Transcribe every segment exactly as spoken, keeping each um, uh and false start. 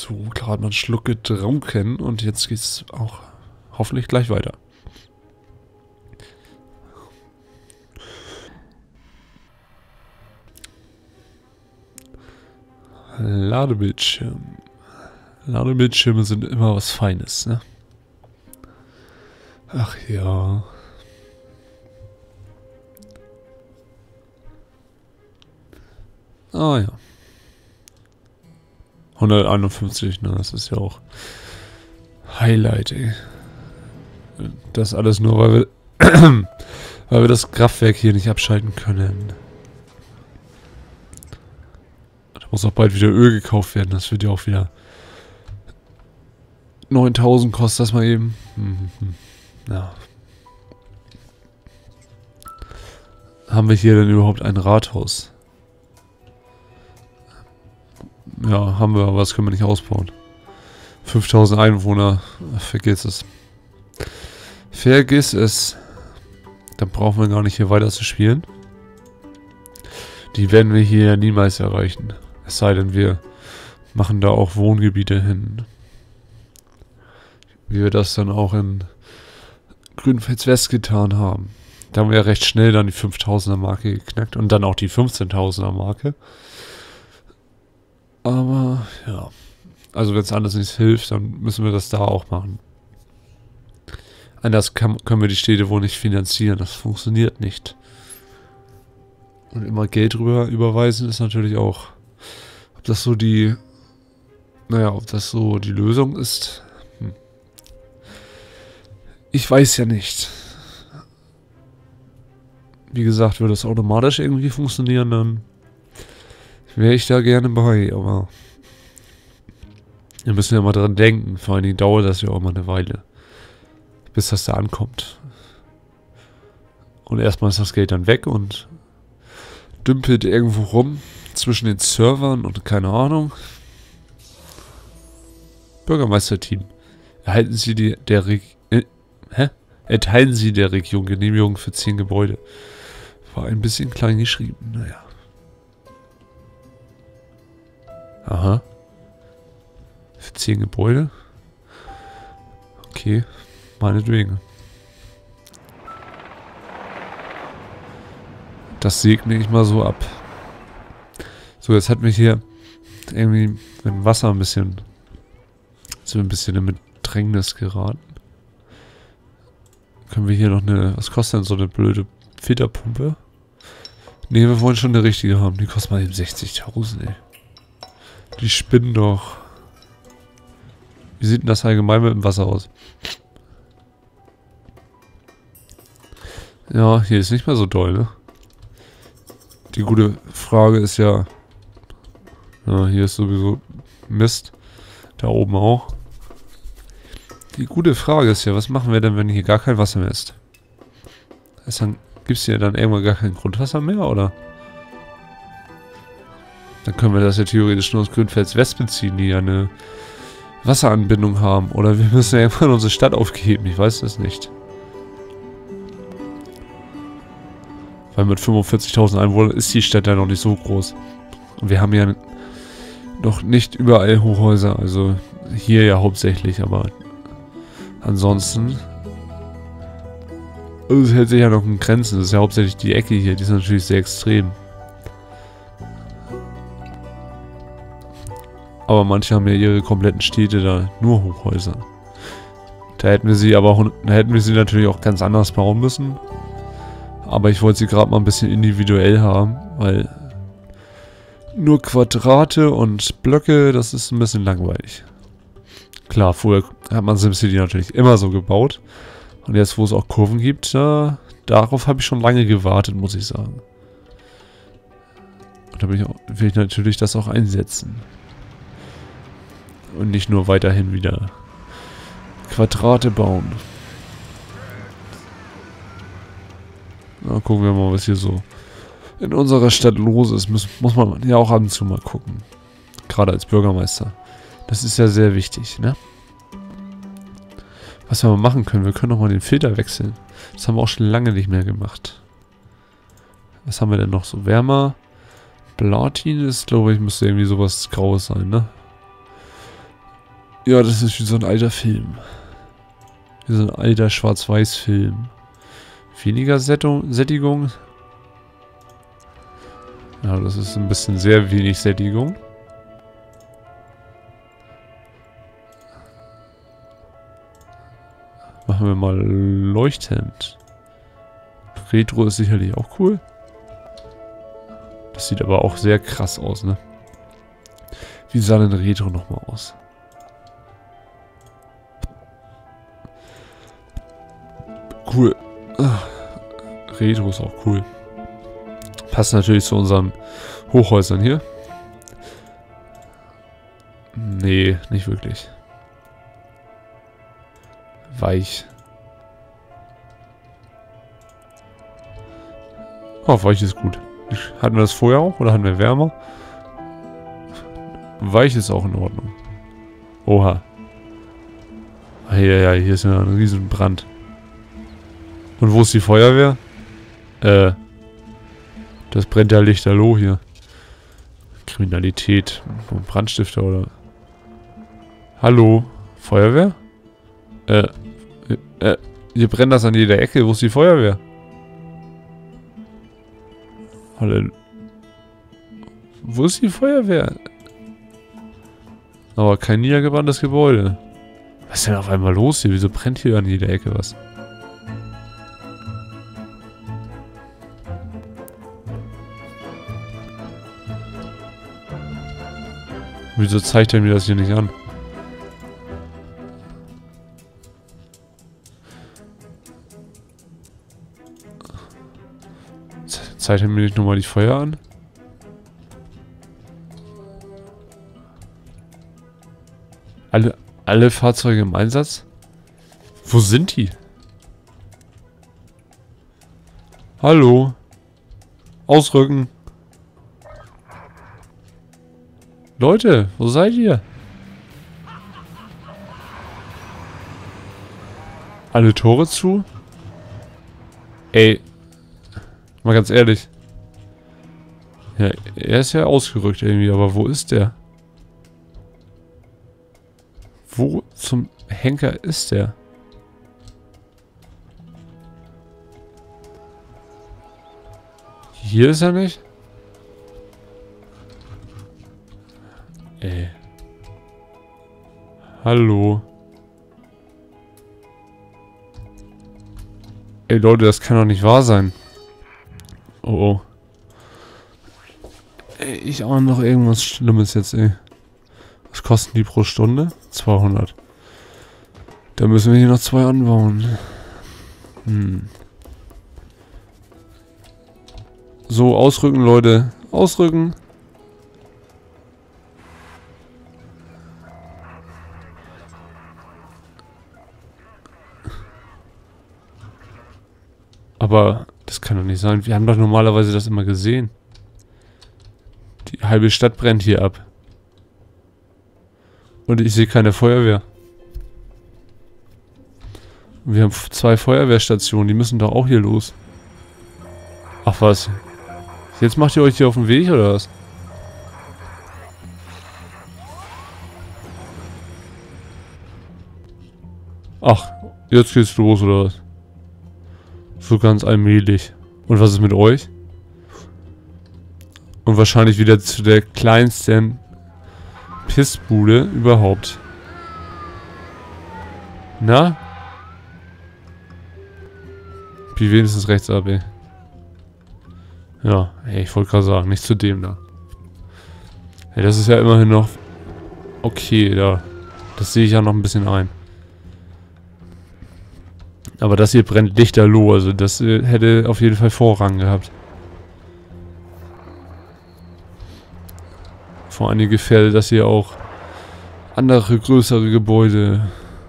So, gerade mal einen Schluck getrunken und jetzt geht's auch hoffentlich gleich weiter. Ladebildschirm. Ladebildschirme sind immer was Feines, ne? Ach ja. Ah ja. hunderteinundfünfzig, ne, das ist ja auch Highlight, ey. Das alles nur, weil wir, weil wir das Kraftwerk hier nicht abschalten können. Da muss auch bald wieder Öl gekauft werden, das wird ja auch wieder neuntausend kostet das mal eben. Mhm. Ja. Haben wir hier denn überhaupt ein Rathaus? Ja, haben wir, aber das können wir nicht ausbauen. fünftausend Einwohner, vergiss es. Vergiss es. Dann brauchen wir gar nicht hier weiter zu spielen. Die werden wir hier niemals erreichen. Es sei denn, wir machen da auch Wohngebiete hin. Wie wir das dann auch in Grünfels West getan haben. Da haben wir ja recht schnell dann die fünftausender Marke geknackt und dann auch die fünfzehntausender Marke. Aber, ja. Also wenn es anders nicht hilft, dann müssen wir das da auch machen. Anders kann, können wir die Städte wohl nicht finanzieren. Das funktioniert nicht. Und immer Geld rüber überweisen ist natürlich auch... Ob das so die... Naja, ob das so die Lösung ist... Hm. Ich weiß ja nicht. Wie gesagt, würde das automatisch irgendwie funktionieren, dann... wäre ich da gerne bei, aber wir müssen ja mal dran denken. Vor allen Dingen dauert das ja auch mal eine Weile, bis das da ankommt. Und erstmal ist das Geld dann weg und dümpelt irgendwo rum zwischen den Servern und keine Ahnung. Bürgermeisterteam. Erhalten Sie die der Re äh, hä? Erteilen Sie der Region Genehmigung für zehn Gebäude. War ein bisschen klein geschrieben, naja. Aha. Für zehn Gebäude? Okay. Meinetwegen. Das segne ich mal so ab. So, jetzt hat mich hier irgendwie mit dem Wasser ein bisschen... sind wir ein bisschen in Bedrängnis geraten. Können wir hier noch eine... Was kostet denn so eine blöde Filterpumpe? Ne, wir wollen schon eine richtige haben. Die kostet mal eben sechzigtausend, ey. Die spinnen doch. Wie sieht denn das allgemein mit dem Wasser aus? Ja, hier ist nicht mehr so doll, ne? Die gute Frage ist ja... Ja, hier ist sowieso Mist. Da oben auch. Die gute Frage ist ja, was machen wir denn, wenn hier gar kein Wasser mehr ist? ist dann, gibt's hier dann irgendwann gar kein Grundwasser mehr, oder? Dann können wir das ja theoretisch nur aus Grünfels West beziehen, die ja eine Wasseranbindung haben. Oder wir müssen ja irgendwann unsere Stadt aufgeben, ich weiß das nicht. Weil mit fünfundvierzigtausend Einwohnern ist die Stadt ja noch nicht so groß. Und wir haben ja noch nicht überall Hochhäuser, also hier ja hauptsächlich, aber ansonsten... Es hält sich ja noch in Grenzen, das ist ja hauptsächlich die Ecke hier, die ist natürlich sehr extrem. Aber manche haben ja ihre kompletten Städte da nur Hochhäuser. Da hätten wir sie aber auch, da hätten wir sie natürlich auch ganz anders bauen müssen. Aber ich wollte sie gerade mal ein bisschen individuell haben, weil nur Quadrate und Blöcke, das ist ein bisschen langweilig. Klar, vorher hat man SimCity natürlich immer so gebaut. Und jetzt, wo es auch Kurven gibt, da, darauf habe ich schon lange gewartet, muss ich sagen. Und da will ich, auch, will ich natürlich das auch einsetzen. Und nicht nur weiterhin wieder Quadrate bauen. Na, gucken wir mal, was hier so in unserer Stadt los ist. Muss, muss man ja auch ab und zu mal gucken. Gerade als Bürgermeister. Das ist ja sehr wichtig, ne? Was wir mal machen können, wir können auch mal den Filter wechseln. Das haben wir auch schon lange nicht mehr gemacht. Was haben wir denn noch so? Wärmer. Platin ist, glaube ich, müsste irgendwie sowas Graues sein, ne? Ja, das ist wie so ein alter Film. Wie so ein alter Schwarz-Weiß-Film. Weniger Sättung, Sättigung. Ja, das ist ein bisschen sehr wenig Sättigung. Machen wir mal leuchtend. Retro ist sicherlich auch cool. Das sieht aber auch sehr krass aus, ne? Wie sah denn Retro nochmal aus? Cool. Ach, Retro ist auch cool. Passt natürlich zu unseren Hochhäusern hier. Nee, nicht wirklich. Weich. Oh, weich ist gut. Hatten wir das vorher auch oder hatten wir wärmer? Weich ist auch in Ordnung. Oha. Ja, ja, hier ist ja ein riesen Brand. Und wo ist die Feuerwehr? Äh. Das brennt ja lichterloh hier. Kriminalität. Brandstifter oder... Hallo? Feuerwehr? Äh. Äh. Hier brennt das an jeder Ecke. Wo ist die Feuerwehr? Hallo. Wo ist die Feuerwehr? Aber kein niedergebranntes Gebäude. Was ist denn auf einmal los hier? Wieso brennt hier an jeder Ecke was? Wieso zeigt er mir das hier nicht an? Ze- Zeigt er mir nicht nochmal die Feuer an? Alle, alle Fahrzeuge im Einsatz? Wo sind die? Hallo? Ausrücken. Leute, wo seid ihr? Alle Tore zu? Ey. Mal ganz ehrlich. Ja, er ist ja ausgerückt irgendwie, aber wo ist der? Wo zum Henker ist der? Hier ist er nicht? Ey. Hallo. Ey Leute, das kann doch nicht wahr sein. Oh oh. Ey, ich ahne noch irgendwas Schlimmes jetzt, ey. Was kosten die pro Stunde? zweihundert. Da müssen wir hier noch zwei anbauen. Hm. So, ausrücken, Leute. Ausrücken. Aber das kann doch nicht sein. Wir haben doch normalerweise das immer gesehen. Die halbe Stadt brennt hier ab. Und ich sehe keine Feuerwehr. Wir haben zwei Feuerwehrstationen. Die müssen doch auch hier los. Ach was. Jetzt macht ihr euch hier auf den Weg oder was? Ach, jetzt geht's los oder was? So ganz allmählich. Und was ist mit euch? Und wahrscheinlich wieder zu der kleinsten Pissbude überhaupt. Na? Wie wenigstens rechts ab, ey. Ja, ey, ich wollte gerade sagen, nicht zu dem da. Ey, das ist ja immerhin noch... Okay, da. Das sehe ich ja noch ein bisschen ein. Aber das hier brennt lichterloh, also das äh, hätte auf jeden Fall Vorrang gehabt. Vor allem gefährdet das hier auch andere größere Gebäude.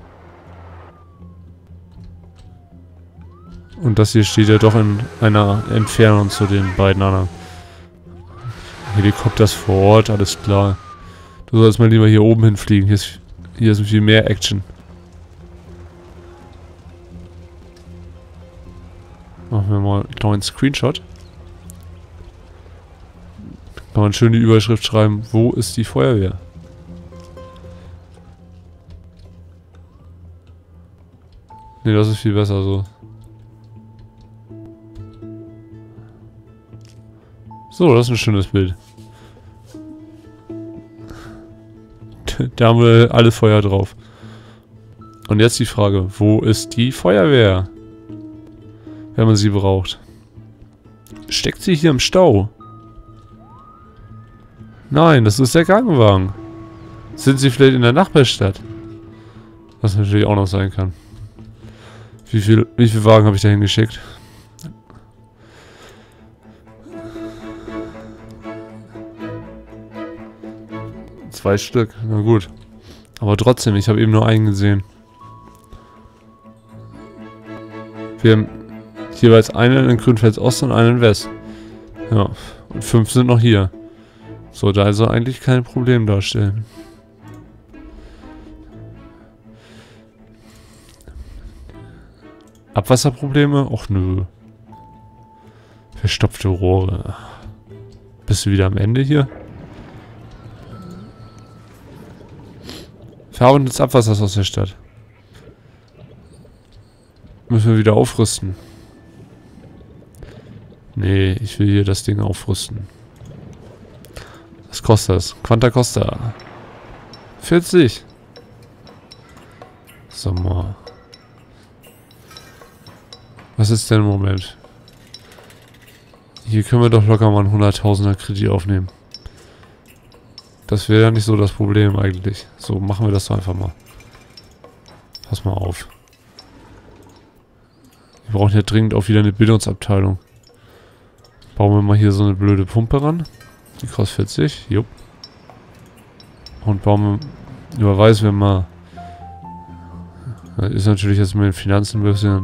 Und das hier steht ja doch in einer Entfernung zu den beiden anderen. Helikopters vor Ort, alles klar. Du sollst mal lieber hier oben hinfliegen, hier ist, hier ist viel mehr Action. Machen wir mal einen kleinen Screenshot. Kann man schön die Überschrift schreiben, wo ist die Feuerwehr? Ne, das ist viel besser so. So, das ist ein schönes Bild. Da haben wir alle Feuer drauf. Und jetzt die Frage, wo ist die Feuerwehr? Wenn man sie braucht. Steckt sie hier im Stau? Nein, das ist der Krankenwagen. Sind sie vielleicht in der Nachbarstadt? Was natürlich auch noch sein kann. Wie viel, wie viele Wagen habe ich da hingeschickt? Zwei Stück, na gut. Aber trotzdem, ich habe eben nur einen gesehen. Wir haben jeweils einen in Grünfels Ost und einen in West. Ja, und fünf sind noch hier. Sollte also eigentlich kein Problem darstellen. Abwasserprobleme? Och nö. Verstopfte Rohre. Bist du wieder am Ende hier? Verarbeitung des Abwassers aus der Stadt. Müssen wir wieder aufrüsten. Nee, ich will hier das Ding aufrüsten. Was kostet das? Quanta Costa. vierzig. So mal. Was ist denn im Moment? Hier können wir doch locker mal einen hunderttausender Kredit aufnehmen. Das wäre ja nicht so das Problem eigentlich. So, machen wir das doch einfach mal. Pass mal auf. Wir brauchen ja dringend auch wieder eine Bildungsabteilung. Bauen wir mal hier so eine blöde Pumpe ran. Die kostet vierzig. Jupp. Und bauen wir, überweisen wir mal. Das ist natürlich jetzt mit den Finanzen ein bisschen.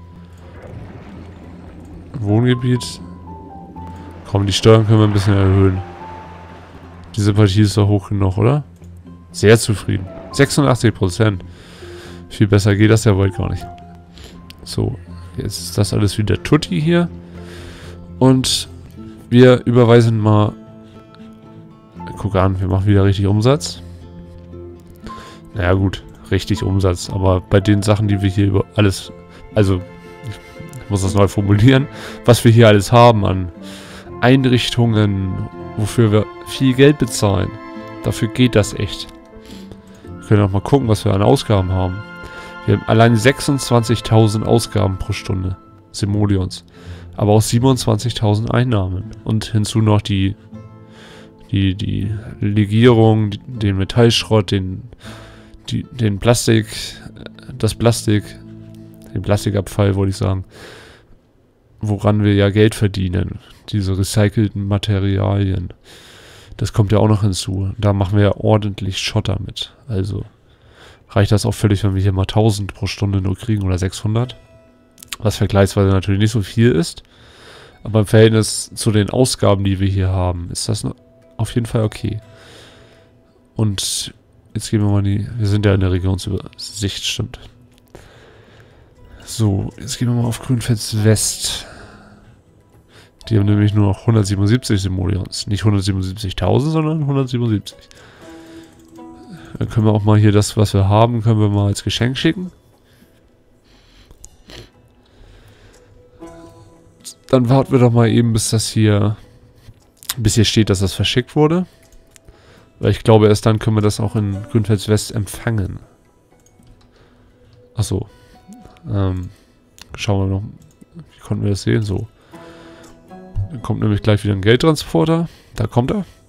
Wohngebiet. Komm, die Steuern können wir ein bisschen erhöhen. Diese Partie ist doch hoch genug, oder? Sehr zufrieden. sechsundachtzig Prozent. Viel besser geht das ja wohl gar nicht. So, jetzt ist das alles wieder tutti hier. Und wir überweisen mal... Guck an, wir machen wieder richtig Umsatz. Naja gut, richtig Umsatz. Aber bei den Sachen, die wir hier über alles... Also, ich muss das neu formulieren. Was wir hier alles haben an Einrichtungen, wofür wir viel Geld bezahlen. Dafür geht das echt. Wir können auch mal gucken, was wir an Ausgaben haben. Wir haben allein sechsundzwanzigtausend Ausgaben pro Stunde. Simoleons. Aber auch siebenundzwanzigtausend Einnahmen. Und hinzu noch die die, die Legierung, die, den Metallschrott, den, die, den Plastik, das Plastik, den Plastikabfall, wollte ich sagen. Woran wir ja Geld verdienen. Diese recycelten Materialien. Das kommt ja auch noch hinzu. Da machen wir ja ordentlich Schotter mit. Also reicht das auch völlig, wenn wir hier mal tausend pro Stunde nur kriegen oder sechshundert. Was vergleichsweise natürlich nicht so viel ist. Aber im Verhältnis zu den Ausgaben, die wir hier haben, ist das auf jeden Fall okay. Und jetzt gehen wir mal in die... Wir sind ja in der Regionsübersicht, stimmt. So, jetzt gehen wir mal auf Grünfels West. Die haben nämlich nur noch hundertsiebenundsiebzig Simoleons. Nicht hundertsiebenundsiebzigtausend, sondern hundertsiebenundsiebzig. Dann können wir auch mal hier das, was wir haben, können wir mal als Geschenk schicken. Dann warten wir doch mal eben, bis das hier... Bis hier steht, dass das verschickt wurde. Weil ich glaube, erst dann können wir das auch in Grünfels West empfangen. Achso. Ähm, schauen wir noch. Wie konnten wir das sehen? So. Dann kommt nämlich gleich wieder ein Geldtransporter. Da kommt er.